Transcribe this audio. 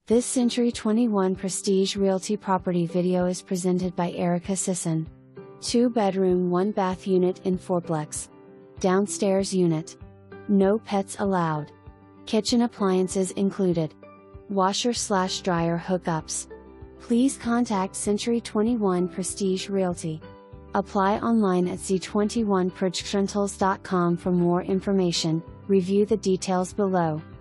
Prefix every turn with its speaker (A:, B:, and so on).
A: This Century 21 Prestige Realty property video is presented by Erika Sisson. 2-bedroom 1-bath unit in fourplex. Downstairs unit. No pets allowed. Kitchen appliances included. Washer/dryer hookups. Please contact Century 21 Prestige Realty. Apply online at c21projectrentals.com for more information. Review the details below.